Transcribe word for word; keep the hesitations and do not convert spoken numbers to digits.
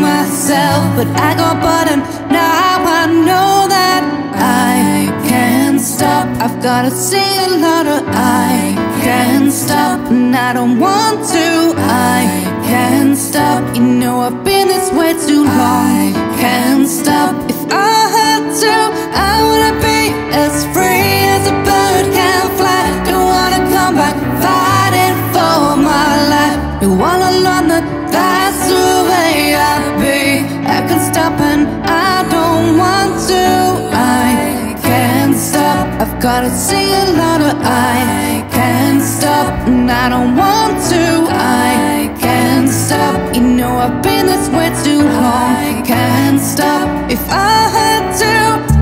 myself, but I got button. Now I know that I can't stop. I've gotta see a lot of I can't stop, and I don't want to. I can't stop. You know I've been this way too long. I can't stop. If I had to, I wanna be as free as a bird can fly. Don't wanna come back fighting for my life. You wanna learn that that's the way I be. I can stop and I don't want to. I can't stop. I've gotta see a lot of I can't stop, and I don't want to. I can't stop. You know I've been this way too long. I can't stop. If I had to,